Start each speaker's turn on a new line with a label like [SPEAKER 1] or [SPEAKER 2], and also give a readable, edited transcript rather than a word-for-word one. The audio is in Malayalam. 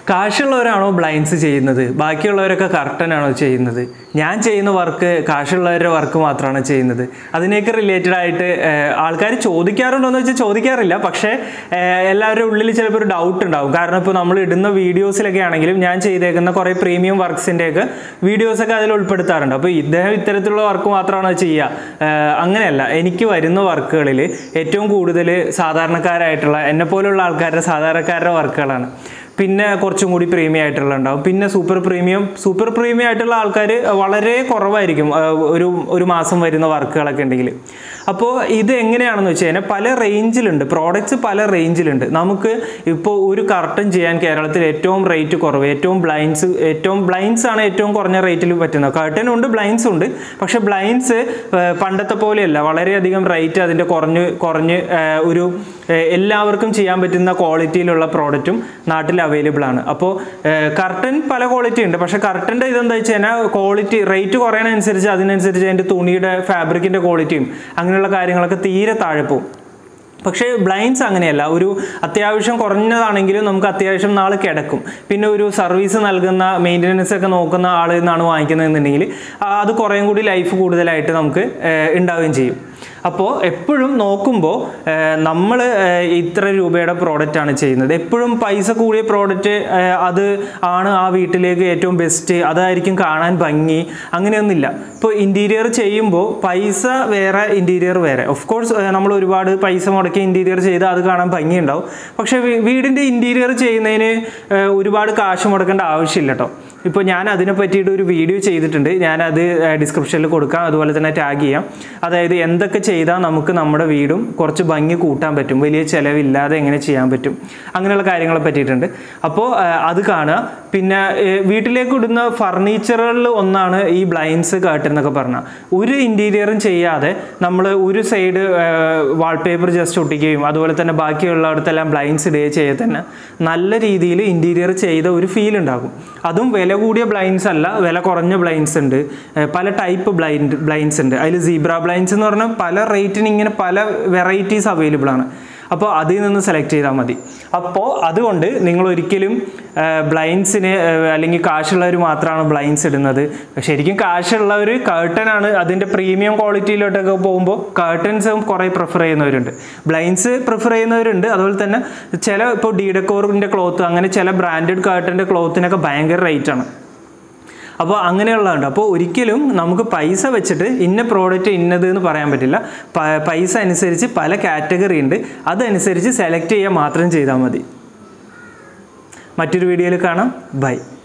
[SPEAKER 1] കാശുള്ളവരാണോ ബ്ലൈൻഡ്സ് ചെയ്യുന്നത്, ബാക്കിയുള്ളവരൊക്കെ കർട്ടനാണോ ചെയ്യുന്നത്? ഞാൻ ചെയ്യുന്ന വർക്ക് കാശുള്ളവരുടെ വർക്ക് മാത്രമാണ് ചെയ്യുന്നത്. അതിനേക്ക് റിലേറ്റഡ് ആയിട്ട് ആൾക്കാർ ചോദിക്കാറുണ്ടോ എന്ന് വെച്ചാൽ ചോദിക്കാറില്ല. പക്ഷേ എല്ലാവരുടെ ഉള്ളിൽ ചിലപ്പോൾ ഒരു ഡൗട്ട് ഉണ്ടാവും. കാരണം ഇപ്പോൾ നമ്മൾ ഇടുന്ന വീഡിയോസിലൊക്കെ ആണെങ്കിലും ഞാൻ ചെയ്തേക്കുന്ന കുറേ പ്രീമിയം വർക്ക്സിൻ്റെയൊക്കെ വീഡിയോസൊക്കെ അതിൽ ഉൾപ്പെടുത്താറുണ്ട്. അപ്പോൾ ഇദ്ദേഹം ഇത്തരത്തിലുള്ള വർക്ക് മാത്രമാണോ ചെയ്യുക? അങ്ങനെയല്ല. എനിക്ക് വരുന്ന വർക്കുകളിൽ ഏറ്റവും കൂടുതൽ സാധാരണക്കാരായിട്ടുള്ള എന്നെപ്പോലുള്ള ആൾക്കാരുടെ സാധാരണക്കാരുടെ വർക്കുകളാണ്. പിന്നെ കുറച്ചും കൂടി പ്രീമിയം ആയിട്ടുള്ള ഉണ്ടാവും. പിന്നെ സൂപ്പർ പ്രീമിയം ആയിട്ടുള്ള ആൾക്കാർ വളരെ കുറവായിരിക്കും ഒരു മാസം വരുന്ന വർക്കുകളൊക്കെ ഉണ്ടെങ്കിൽ. അപ്പോൾ ഇത് എങ്ങനെയാണെന്ന് വെച്ച് കഴിഞ്ഞാൽ പല റേഞ്ചിലുണ്ട്, പ്രോഡക്റ്റ്സ് പല റേഞ്ചിലുണ്ട്. നമുക്ക് ഇപ്പോൾ ഒരു കർട്ടൻ ചെയ്യാൻ കേരളത്തിൽ ഏറ്റവും റേറ്റ് കുറവ്, ഏറ്റവും ബ്ലൈൻഡ്സ് ആണ് ഏറ്റവും കുറഞ്ഞ റേറ്റിൽ പറ്റുന്നത്. കർട്ടനും ഉണ്ട്, ബ്ലൈൻഡ്സും ഉണ്ട്. പക്ഷേ ബ്ലൈൻഡ്സ് പണ്ടത്തെ പോലെയല്ല, വളരെയധികം റേറ്റ് അതിൻ്റെ കുറഞ്ഞ് ഒരു എല്ലാവർക്കും ചെയ്യാൻ പറ്റുന്ന ക്വാളിറ്റിയിലുള്ള പ്രോഡക്റ്റും നാട്ടിൽ അവൈലബിൾ ആണ്. അപ്പോൾ കർട്ടൻ പല ക്വാളിറ്റി ഉണ്ട്. പക്ഷേ കർട്ടൻ്റെ ഇതെന്താ വെച്ച് കഴിഞ്ഞാൽ ക്വാളിറ്റി റേറ്റ് കുറയണനുസരിച്ച് അതിനനുസരിച്ച് അതിൻ്റെ തുണിയുടെ ഫാബ്രിക്കിൻ്റെ ക്വാളിറ്റിയും അങ്ങനെയുള്ള കാര്യങ്ങളൊക്കെ തീരെ താഴെ പോകും. പക്ഷേ ബ്ലൈൻഡ്സ് അങ്ങനെയല്ല. ഒരു അത്യാവശ്യം കുറഞ്ഞതാണെങ്കിലും നമുക്ക് അത്യാവശ്യം നാൾ കിടക്കും. പിന്നെ ഒരു സർവീസ് നൽകുന്ന മെയിൻ്റനൻസ് ഒക്കെ നോക്കുന്ന ആളിൽ നിന്നാണ് വാങ്ങിക്കുന്നതെന്നുണ്ടെങ്കിൽ അത് കുറേയും കൂടി ലൈഫ് കൂടുതലായിട്ട് നമുക്ക് ഉണ്ടാവുകയും ചെയ്യും. അപ്പോൾ എപ്പോഴും നോക്കുമ്പോൾ നമ്മൾ ഇത്ര രൂപയുടെ പ്രോഡക്റ്റാണ് ചെയ്യുന്നത്. എപ്പോഴും പൈസ കൂടിയ പ്രോഡക്റ്റ് അത് ആണ് ആ വീട്ടിലേക്ക് ഏറ്റവും ബെസ്റ്റ്, അതായിരിക്കും കാണാൻ ഭംഗി, അങ്ങനെയൊന്നുമില്ല. ഇപ്പോൾ ഇൻറ്റീരിയർ ചെയ്യുമ്പോൾ പൈസ വേറെ, ഇൻറ്റീരിയർ വേറെ. ഓഫ് കോഴ്സ് നമ്മൾ ഒരുപാട് പൈസ മുടക്കി ഇൻറ്റീരിയർ ചെയ്താൽ അത് കാണാൻ ഭംഗിയുണ്ടാവും. പക്ഷേ വീടിൻ്റെ ഇൻറ്റീരിയർ ചെയ്യുന്നതിന് ഒരുപാട് കാശ് മുടക്കേണ്ട ആവശ്യമില്ല കേട്ടോ. ഇപ്പോൾ ഞാൻ അതിനെ പറ്റിയിട്ട് ഒരു വീഡിയോ ചെയ്തിട്ടുണ്ട്. ഞാനത് ഡിസ്ക്രിപ്ഷനിൽ കൊടുക്കാം, അതുപോലെ തന്നെ ടാഗ് ചെയ്യാം. അതായത് എന്തൊക്കെ ചെയ്താൽ നമുക്ക് നമ്മുടെ വീടും കുറച്ച് ഭംഗി കൂട്ടാൻ പറ്റും, വലിയ ചിലവില്ലാതെ എങ്ങനെ ചെയ്യാൻ പറ്റും, അങ്ങനെയുള്ള കാര്യങ്ങളെ പറ്റിയിട്ടുണ്ട്. അപ്പോൾ അത് കാണുക. പിന്നെ വീട്ടിലേക്ക് ഇടുന്ന ഫർണിച്ചറുകളിൽ ഒന്നാണ് ഈ ബ്ലൈൻഡ്സ്, കർട്ടൻ എന്നൊക്കെ പറഞ്ഞാൽ. ഒരു ഇൻറ്റീരിയറും ചെയ്യാതെ നമ്മൾ ഒരു സൈഡ് വാൾപേപ്പർ ജസ്റ്റ് ഒട്ടിക്കുകയും അതുപോലെ തന്നെ ബാക്കിയുള്ളടത്തെല്ലാം ബ്ലൈൻഡ്സ് ഇടുകയും ചെയ്താൽ തന്നെ നല്ല രീതിയിൽ ഇൻറ്റീരിയർ ചെയ്ത ഒരു ഫീൽ ഉണ്ടാകും. അതും വില കൂടിയ ബ്ലൈൻഡ്സ് അല്ല, വില കുറഞ്ഞ ബ്ലൈൻഡ്സ് ഉണ്ട്. പല ടൈപ്പ് ബ്ലൈൻഡ്സ് ഉണ്ട്. അതിൽ സീബ്ര ബ്ലൈൻഡ്സ് എന്ന് പറഞ്ഞാൽ പല റേറ്റിന് ഇങ്ങനെ പല വെറൈറ്റീസ് അവൈലബിൾ ആണ്. അപ്പോൾ അതിൽ നിന്ന് സെലക്ട് ചെയ്താൽ മതി. അപ്പോൾ അതുകൊണ്ട് നിങ്ങൾ ഒരിക്കലും ബ്ലൈൻഡ്സിന് അല്ലെങ്കിൽ കാശുള്ളവർ മാത്രമാണ് ബ്ലൈൻഡ്സ് ഇടുന്നത്. ശരിക്കും കാശുള്ളവർ കർട്ടനാണ്. അതിൻ്റെ പ്രീമിയം ക്വാളിറ്റിയിലോട്ടൊക്കെ പോകുമ്പോൾ കർട്ടൻസും കുറേ പ്രിഫർ ചെയ്യുന്നവരുണ്ട്, ബ്ലൈൻഡ്സ് പ്രിഫർ ചെയ്യുന്നവരുണ്ട്. അതുപോലെ തന്നെ ചില ഇപ്പോൾ ഡീഡക്കോറിൻ്റെ ക്ലോത്ത്, അങ്ങനെ ചില ബ്രാൻഡഡ് കർട്ടൻ്റെ ക്ലോത്തിനൊക്കെ ഭയങ്കര റേറ്റാണ്. അപ്പോൾ അങ്ങനെയുള്ളതുണ്ട്. അപ്പോൾ ഒരിക്കലും നമുക്ക് പൈസ വെച്ചിട്ട് ഇന്ന പ്രോഡക്റ്റ് ഇന്നത് എന്ന് പറയാൻ പറ്റില്ല. പൈസ അനുസരിച്ച് പല കാറ്റഗറി ഉണ്ട്, അതനുസരിച്ച് സെലക്ട് ചെയ്യാൻ മാത്രം ചെയ്താൽ മതി. മറ്റൊരു വീഡിയോയിൽ കാണാം. ബൈ.